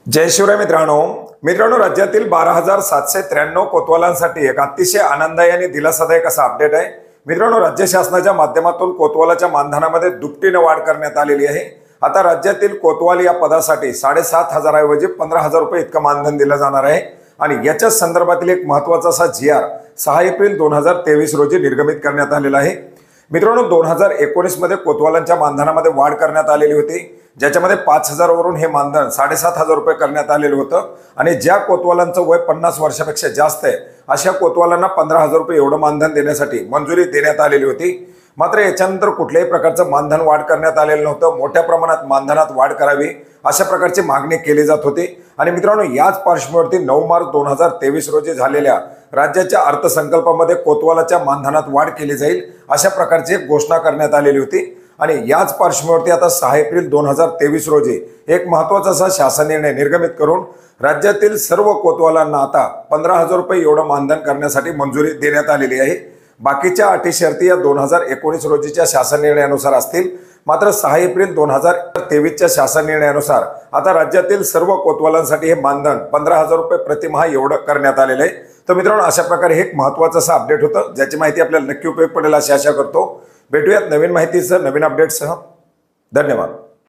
जय शिवराय मित्रांनो राज्यातील 12,793 कोतवालांसाठी एक अतिशय आनंददायी आणि दिलासादायक असा अपडेट आहे। मित्रांनो, राज्य शासनाच्या माध्यमातून कोतवालाच्या मानधनामध्ये दुपटीने वाढ करण्यात आलेली आहे। आता राज्यातील कोतवाल या पदासाठी 7,500 ऐवजी 15,000 रुपये इतकं मानधन दिलं जाणार आहे आणि याच्या संदर्भातील एक महत्त्वाचा असा GR 6 एप्रिल 2023 रोजी निर्गमित करण्यात आलेला आहे। मित्रांनो, 2019 मध्ये कोतवालांच्या मानधनामध्ये वाढ करण्यात आलेली होती, ज्याच्यामध्ये 5,000 वरून हे मानधन 7,500 रुपये करण्यात आलेलं होतं आणि ज्या कोतवालांचं वय 50 वर्षापेक्षा जास्त आहे अशा कोतवालांना 15,000 रुपये एवढं मानधन देण्यासाठी मंजुरी देण्यात आलेली होती। मात्र याच्यानंतर कुठल्याही प्रकारचं मानधन वाढ करण्यात आलेलं नव्हतं। मोठ्या प्रमाणात मानधनात वाढ करावी अशा प्रकारची मागणी केली जात होती आणि मित्रांनो, याच पार्श्वभूमीवरती 9 मार्च 2023 रोजी झालेल्या राज्याच्या अर्थसंकल्पामध्ये कोतवालाच्या मानधनात वाढ केली जाईल अशा प्रकारची एक घोषणा करण्यात आलेली होती आणि याच पार्श्वभूमीवरती आता 6 एप्रिल 2023 रोजी एक महत्त्वाचा असा शासन निर्णय निर्गमित करून राज्यातील सर्व कोतवालांना आता 15,000 रुपये एवढं मानधन करण्यासाठी मंजुरी देण्यात आलेली आहे। बाकीच्या अटी शर्ती या 2019 रोजीच्या शासन निर्णयानुसार असतील। मात्र 6 एप्रिल 2023च्या शासन निर्णयानुसार आता राज्यातील सर्व कोतवालांसाठी हे मानधन 15,000 रुपये प्रतिमाह एवढं करण्यात आलेलं आहे। तर मित्रांनो, अशा प्रकारे एक महत्त्वाचं असं अपडेट होतं, ज्याची माहिती आपल्याला नक्की उपयोग पडेल अशी आशा करतो। भेटूयात नवीन माहितीसह, नवीन अपडेटसह। धन्यवाद।